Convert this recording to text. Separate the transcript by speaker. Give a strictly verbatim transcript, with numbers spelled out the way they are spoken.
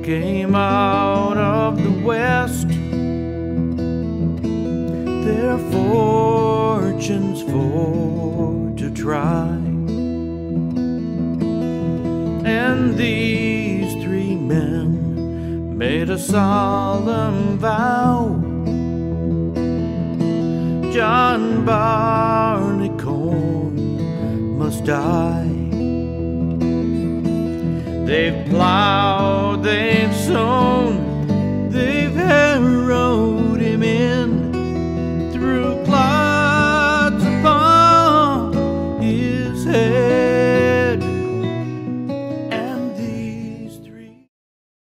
Speaker 1: came out of the west, their fortunes for to try. And these three men made a solemn vow: John Barleycorn must die. They've plowed